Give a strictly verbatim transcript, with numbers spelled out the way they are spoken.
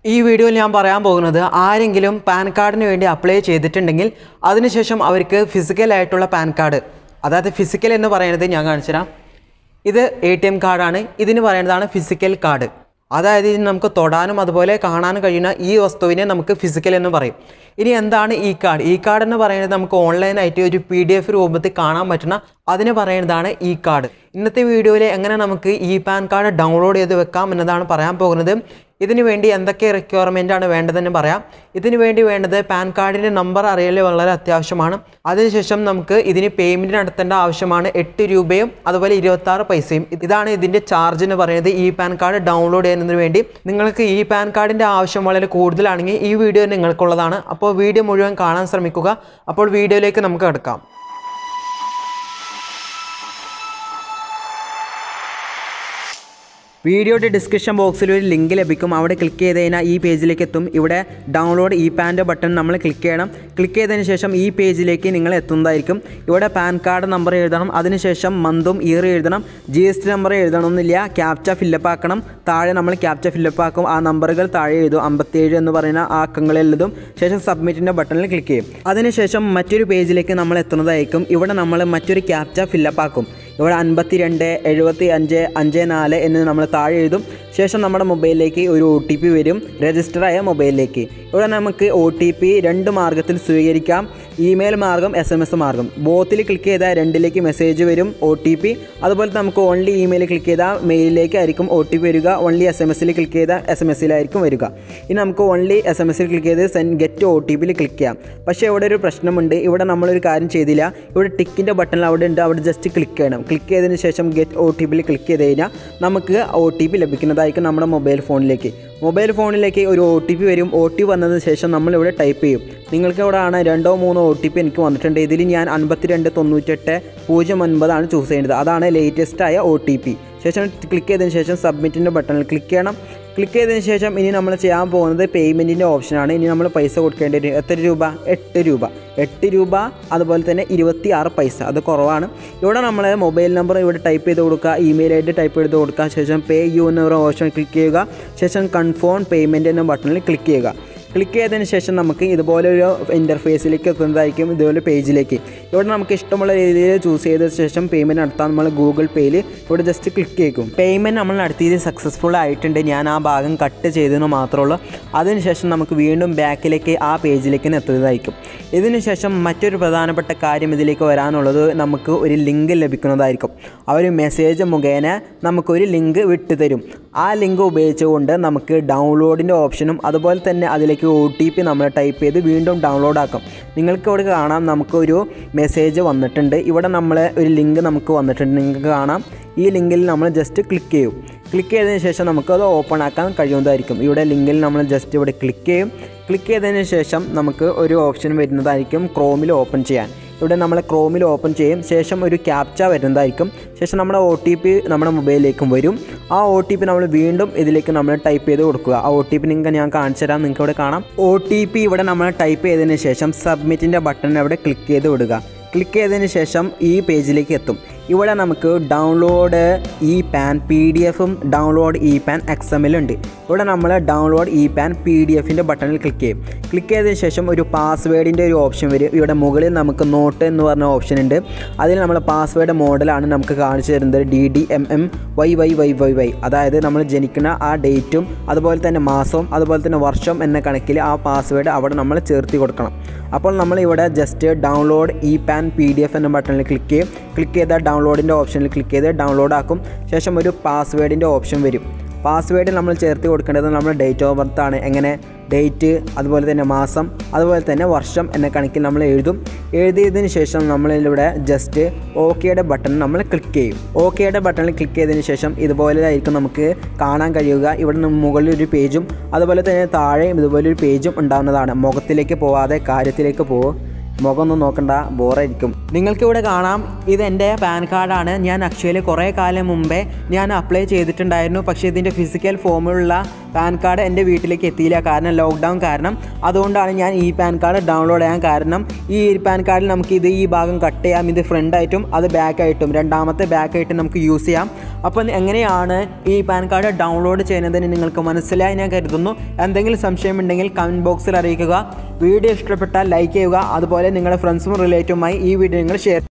ഈ വീഡിയോയിൽ ഞാൻ പറയാൻ പോകുന്നത് ആരെങ്കിലും പാൻ കാർഡിന് വേണ്ടി അപ്ലൈ ചെയ്തിട്ടുണ്ടെങ്കിൽ അതിനുശേഷം അവർക്ക് ഫിസിക്കൽ ആയിട്ടുള്ള പാൻ കാർഡ്, അതായത് ഫിസിക്കൽ എന്ന് പറയുന്നത് ഞാൻ കാണിച്ചു തരാം. ഇത് എ ടി എം കാർഡാണ്. ഇതിന് പറയുന്നതാണ് ഫിസിക്കൽ കാർഡ്. അതായത് ഇത് നമുക്ക് തൊടാനും അതുപോലെ കാണാനും കഴിയുന്ന ഈ വസ്തുവിനെ നമുക്ക് ഫിസിക്കൽ എന്ന് പറയും. ഇനി എന്താണ് ഇ കാർഡ്? ഇ കാർഡ് എന്ന് പറയുന്നത് നമുക്ക് ഓൺലൈനായിട്ട് ഒരു പി ഡി എഫ് രൂപത്തിൽ കാണാൻ പറ്റുന്ന അതിന് പറയുന്നതാണ് ഇ കാർഡ്. ഇന്നത്തെ വീഡിയോയിൽ എങ്ങനെ നമുക്ക് ഈ പാൻ കാർഡ് ഡൗൺലോഡ് ചെയ്ത് വെക്കാം എന്നതാണ് പറയാൻ പോകുന്നത്. ഇതിനു വേണ്ടി എന്തൊക്കെ റിക്വയർമെൻ്റ് ആണ് വേണ്ടതെന്ന് പറയാം. ഇതിനു വേണ്ടി വേണ്ടത് പാൻ കാർഡിൻ്റെ നമ്പർ അറിയൽ വളരെ അത്യാവശ്യമാണ്. അതിനുശേഷം നമുക്ക് ഇതിന് പേയ്മെൻറ്റ് നടത്തേണ്ട ആവശ്യമാണ് എട്ട് രൂപയും അതുപോലെ ഇരുപത്താറ് പൈസയും. ഇതാണ് ഇതിൻ്റെ ചാർജ് എന്ന് പറയുന്നത്. ഈ പാൻ കാർഡ് ഡൗൺലോഡ് ചെയ്യുന്നതിന് വേണ്ടി നിങ്ങൾക്ക് ഈ പാൻ കാർഡിൻ്റെ ആവശ്യം വളരെ കൂടുതലാണെങ്കിൽ ഈ വീഡിയോ നിങ്ങൾക്കുള്ളതാണ്. അപ്പോൾ വീഡിയോ മുഴുവൻ കാണാൻ ശ്രമിക്കുക. അപ്പോൾ വീഡിയോയിലേക്ക് നമുക്ക് കിടക്കാം. വീഡിയോയുടെ ഡിസ്ക്രിപ്ഷൻ ബോക്സിൽ ഒരു ലിങ്ക് ലഭിക്കും. അവിടെ ക്ലിക്ക് ചെയ്ത് കഴിഞ്ഞാൽ ഈ പേജിലേക്ക് എത്തും. ഇവിടെ ഡൗൺലോഡ് ഇ പാൻ്റെ ബട്ടൺ നമ്മൾ ക്ലിക്ക് ചെയ്യണം. ക്ലിക്ക് ചെയ്തതിന് ശേഷം ഈ പേജിലേക്ക് നിങ്ങൾ എത്തുന്നതായിരിക്കും. ഇവിടെ പാൻ കാർഡ് നമ്പർ എഴുതണം. അതിനുശേഷം മന്തും ഇയർ എഴുതണം. ജി എസ് ടി നമ്പർ എഴുതണമെന്നില്ല. ക്യാപ്ച ഫില്ലപ്പ് ആക്കണം. താഴെ നമ്മൾ ക്യാപ്ച ഫില്ലപ്പ് ആക്കും. ആ നമ്പറുകൾ താഴെ എഴുതും. അമ്പത്തേഴ് എന്ന് പറയുന്ന ആ അക്കങ്ങളെഴുതും. ശേഷം സബ്മിറ്റിൻ്റെ ബട്ടണിൽ ക്ലിക്ക് ചെയ്യും. അതിനുശേഷം മറ്റൊരു പേജിലേക്ക് നമ്മൾ എത്തുന്നതായിരിക്കും. ഇവിടെ നമ്മൾ മറ്റൊരു ക്യാപ്ച ഫില്ലപ്പ് ആക്കും. ഇവിടെ അൻപത്തി രണ്ട് എഴുപത്തി അഞ്ച് അഞ്ച് നാല് എന്ന് നമ്മൾ താഴെ എഴുതും. ശേഷം നമ്മുടെ മൊബൈലിലേക്ക് ഒരു ഒ ടി പി വരും, രജിസ്റ്ററായ മൊബൈലിലേക്ക്. ഇവിടെ നമുക്ക് ഒ ടി പി രണ്ട് മാർഗ്ഗത്തിൽ സ്വീകരിക്കാം. ഇമെയിൽ മാർഗ്ഗം, എസ് എം എസ് മാർഗ്ഗം. ബോത്തിൽ ക്ലിക്ക് ചെയ്താൽ രണ്ടിലേക്ക് മെസ്സേജ് വരും, ഒ ടി പി. അതുപോലെ നമുക്ക് ഓൺലി ഇമെയിൽ ക്ലിക്ക് ചെയ്താൽ മെയിലിലേക്കായിരിക്കും ഒ ടി പി വരിക. ഓൺലി എസ് എം എസിൽ ക്ലിക്ക് ചെയ്താൽ എസ് എം എസിലായിരിക്കും വരിക. ഇനി നമുക്ക് ഓൺലി എസ് എം എസിൽ ക്ലിക്ക് ചെയ്ത് സെൻഡ് ഗെറ്റ് ഒ ടി പിയിൽ ക്ലിക്ക് ചെയ്യാം. പക്ഷേ ഇവിടെ ഒരു പ്രശ്നമുണ്ട്. ഇവിടെ നമ്മളൊരു കാര്യം ചെയ്തില്ല. ഇവിടെ ടിക്കിൻ്റെ ബട്ടൺ അവിടെ ഉണ്ട്. അവിടെ ജസ്റ്റ് ക്ലിക്ക് ചെയ്യണം. ക്ലിക്ക് ചെയ്തതിന് ശേഷം ഗെറ്റ് ഒ ടി പിയിൽ ക്ലിക്ക് ചെയ്ത് കഴിഞ്ഞാൽ നമുക്ക് ഒ ടി പി ലഭിക്കുന്നതായിരിക്കും നമ്മുടെ മൊബൈൽ ഫോണിലേക്ക്. മൊബൈൽ ഫോണിലേക്ക് ഒരു ഒ ടി പി വരും. ഒ ടി പി വന്നതിന് ശേഷം നമ്മളിവിടെ ടൈപ്പ് ചെയ്യും. നിങ്ങൾക്ക് ഇവിടെ ആണ് രണ്ടോ മൂന്നോ ഒ ടി പി എനിക്ക് വന്നിട്ടുണ്ട്. ഇതിൽ ഞാൻ അൻപത്തി രണ്ട് തൊണ്ണൂറ്റെട്ട് പൂജ്യം ഒൻപതാണ് ചൂസ് ചെയ്യേണ്ടത്. അതാണ് ലേറ്റസ്റ്റ് ആയ ഒ ടി പി. ശേഷം ക്ലിക്ക് ചെയ്തതിന് ശേഷം സബ്മിറ്റിൻ്റെ ബട്ടണിൽ ക്ലിക്ക് ചെയ്യണം. ക്ലിക്ക് ചെയ്തതിന് ശേഷം ഇനി നമ്മൾ ചെയ്യാൻ പോകുന്നത് പേയ്മെൻറ്റിൻ്റെ ഓപ്ഷനാണ്. ഇനി നമ്മൾ പൈസ കൊടുക്കേണ്ടി വരും. എത്ര രൂപ? എട്ട് രൂപ. എട്ട് രൂപ അതുപോലെ തന്നെ ഇരുപത്തി ആറ് പൈസ. അത് കുറവാണ്. ഇവിടെ നമ്മൾ മൊബൈൽ നമ്പർ ഇവിടെ ടൈപ്പ് ചെയ്ത് കൊടുക്കുക. ഇമെയിൽ ഐ ഡി ടൈപ്പ് ചെയ്ത് കൊടുക്കുക. ശേഷം പേ യു എന്ന ഓപ്ഷൻ ക്ലിക്ക് ചെയ്യുക. ശേഷം കൺഫേം പേയ്മെൻറ്റ് എന്ന ബട്ടണിൽ ക്ലിക്ക് ചെയ്യുക. ക്ലിക്ക് ചെയ്തതിന് ശേഷം നമുക്ക് ഇതുപോലെ ഒരു ഇൻ്റർഫേസിലേക്ക് എത്തുന്നതായിരിക്കും. ഇതുപോലെ പേജിലേക്ക് ഇവിടെ നമുക്ക് ഇഷ്ടമുള്ള രീതിയിൽ ചൂസ് ചെയ്തതിന് ശേഷം പേയ്മെൻറ്റ് നടത്താൻ നമ്മൾ ഗൂഗിൾ പേയിൽ ഇവിടെ ജസ്റ്റ് ക്ലിക്ക് ചെയ്യും. പേയ്മെൻറ്റ് നമ്മൾ നടത്തിയത് സക്സസ്ഫുൾ ആയിട്ടുണ്ട്. ഞാൻ ആ ഭാഗം കട്ട് ചെയ്തതെന്ന് മാത്രമേ ഉള്ളൂ. അതിനുശേഷം നമുക്ക് വീണ്ടും ബാക്കിലേക്ക് ആ പേജിലേക്ക് എത്തുന്നതായിരിക്കും. ഇതിനുശേഷം മറ്റൊരു പ്രധാനപ്പെട്ട കാര്യം ഇതിലേക്ക് വരാനുള്ളത് നമുക്ക് ഒരു ലിങ്ക് ലഭിക്കുന്നതായിരിക്കും. ആ ഒരു മെസ്സേജ് മുഖേന നമുക്കൊരു ലിങ്ക് വിട്ടു തരും. ആ ലിങ്ക് ഉപയോഗിച്ചുകൊണ്ട് നമുക്ക് ഡൗൺലോഡിൻ്റെ ഓപ്ഷനും അതുപോലെ തന്നെ അതിലേക്ക് ഒ ടി പി നമ്മൾ ടൈപ്പ് ചെയ്ത് വീണ്ടും ഡൗൺലോഡ് ആക്കാം. നിങ്ങൾക്ക് ഇവിടെ കാണാം നമുക്കൊരു മെസ്സേജ് വന്നിട്ടുണ്ട്. ഇവിടെ നമ്മൾ ഒരു ലിങ്ക് നമുക്ക് വന്നിട്ടുണ്ട്. നിങ്ങൾക്ക് കാണാം. ഈ ലിങ്കിൽ നമ്മൾ ജസ്റ്റ് ക്ലിക്ക് ചെയ്യും. ക്ലിക്ക് ചെയ്തതിന് ശേഷം നമുക്കത് ഓപ്പൺ ആക്കാൻ കഴിയുന്നതായിരിക്കും. ഇവിടെ ലിങ്കിൽ നമ്മൾ ജസ്റ്റ് ഇവിടെ ക്ലിക്ക് ചെയ്യും. ക്ലിക്ക് ചെയ്തതിന് ശേഷം നമുക്ക് ഒരു ഓപ്ഷൻ വരുന്നതായിരിക്കും ക്രോമിൽ ഓപ്പൺ ചെയ്യാൻ. ഇവിടെ നമ്മൾ ക്രോമിൽ ഓപ്പൺ ചെയ്യും. ശേഷം ഒരു ക്യാപ്ച വരുന്നതായിരിക്കും. ശേഷം നമ്മുടെ ഒ ടി പി നമ്മുടെ മൊബൈലിലേക്കും വരും. ആ ഒ ടി പി നമ്മൾ വീണ്ടും ഇതിലേക്ക് നമ്മൾ ടൈപ്പ് ചെയ്ത് കൊടുക്കുക. ആ ഒ ടി പി നിങ്ങൾക്ക് ഞാൻ കാണിച്ചു തരാം. നിങ്ങൾക്ക് ഇവിടെ കാണാം. ഒ ടി പി ഇവിടെ നമ്മൾ ടൈപ്പ് ചെയ്തതിന് ശേഷം സബ്മിറ്റിൻ്റെ ബട്ടൺ അവിടെ ക്ലിക്ക് ചെയ്ത് വിടുക. ക്ലിക്ക് ചെയ്തതിന് ശേഷം ഈ പേജിലേക്ക് എത്തും. ഇവിടെ നമുക്ക് download E PAN P D എഫും download E PAN X M L ഉണ്ട്. ഇവിടെ നമ്മൾ download E PAN P D എഫിൻ്റെ ബട്ടണിൽ ക്ലിക്ക് ചെയ്യും. ക്ലിക്ക് ചെയ്തതിന് ശേഷം ഒരു പാസ്വേഡിൻ്റെ ഒരു ഓപ്ഷൻ വരും. ഇവിടെ മുകളിൽ നമുക്ക് നോട്ട് എന്ന് പറഞ്ഞ ഓപ്ഷൻ ഉണ്ട്. അതിൽ നമ്മൾ പാസ്വേഡ് മോഡലാണ് നമുക്ക് കാണിച്ചു തരുന്നത്. D D M M Y Y Y Y Y അതായത് നമ്മൾ ജനിക്കുന്ന ആ ഡേറ്റും അതുപോലെ തന്നെ മാസവും അതുപോലെ തന്നെ വർഷം എന്ന കണക്കിൽ ആ പാസ്വേഡ് അവിടെ നമ്മൾ ചേർത്തി കൊടുക്കണം. അപ്പോൾ നമ്മൾ ഇവിടെ just download E PAN P D F എന്ന ബട്ടണിൽ ക്ലിക്ക് ചെയ്യും. ക്ലിക്ക് ചെയ്താൽ ഡൗൺലോഡിൻ്റെ ഓപ്ഷനിൽ ക്ലിക്ക് ചെയ്ത് ഡൗൺലോഡ് ആക്കും. ശേഷം ഒരു പാസ്വേഡിൻ്റെ ഓപ്ഷൻ വരും. പാസ്വേഡ് നമ്മൾ ചേർത്ത് കൊടുക്കേണ്ടത് നമ്മുടെ ഡേറ്റ് ഓഫ് ബർത്ത് ആണ്. എങ്ങനെ ഡേറ്റ് അതുപോലെ തന്നെ മാസം അതുപോലെ തന്നെ വർഷം എന്ന കണക്കിൽ നമ്മൾ എഴുതും. എഴുതിയതിന് ശേഷം നമ്മളിവിടെ ജസ്റ്റ് ഓക്കെയുടെ ബട്ടൺ നമ്മൾ ക്ലിക്ക് ചെയ്യും. ഓക്കെയുടെ ബട്ടണിൽ ക്ലിക്ക് ചെയ്തതിന് ശേഷം ഇതുപോലെ ആയിരിക്കും നമുക്ക് കാണാൻ കഴിയുക. ഇവിടെ മുകളിൽ ഒരു പേജും അതുപോലെ തന്നെ താഴെയും ഇതുപോലൊരു പേജും ഉണ്ടാകുന്നതാണ്. മുഖത്തിലേക്ക് പോവാതെ കാര്യത്തിലേക്ക് പോകും. മുഖമൊന്നും നോക്കണ്ട, ബോറായിരിക്കും. നിങ്ങൾക്കിവിടെ കാണാം, ഇതെൻ്റെ പാൻ കാർഡാണ്. ഞാൻ ആക്ച്വലി കുറേ കാലം മുമ്പേ ഞാൻ അപ്ലൈ ചെയ്തിട്ടുണ്ടായിരുന്നു. പക്ഷേ ഇതിൻ്റെ ഫിസിക്കൽ ഫോമിലുള്ള പാൻ കാർഡ് എൻ്റെ വീട്ടിലേക്ക് എത്തിയില്ല, കാരണം ലോക്ക്ഡൗൺ കാരണം. അതുകൊണ്ടാണ് ഞാൻ ഈ പാൻ കാർഡ് ഡൗൺലോഡ് ചെയ്യാൻ കാരണം. ഈ പാൻ കാർഡിൽ നമുക്ക് ഇത് ഈ ഭാഗം കട്ട് ചെയ്യാം, ഇത് ഫ്രണ്ടായിട്ടും അത് ബാക്കായിട്ടും രണ്ടാമത്തെ ബാക്കായിട്ടും നമുക്ക് യൂസ് ചെയ്യാം. അപ്പോൾ എങ്ങനെയാണ് ഈ പാൻ കാർഡ് ഡൗൺലോഡ് ചെയ്യുന്നതിന് നിങ്ങൾക്ക് മനസ്സിലായി ഞാൻ കരുതുന്നു. എന്തെങ്കിലും സംശയമുണ്ടെങ്കിൽ കമൻറ്റ് ബോക്സിൽ അറിയിക്കുക. വീഡിയോ ഇഷ്ടപ്പെട്ടാൽ ലൈക്ക് ചെയ്യുക. അതുപോലെ നിങ്ങളുടെ ഫ്രണ്ട്സും റിലേറ്റീവുമായി ഈ വീഡിയോ നിങ്ങൾ ഷെയർ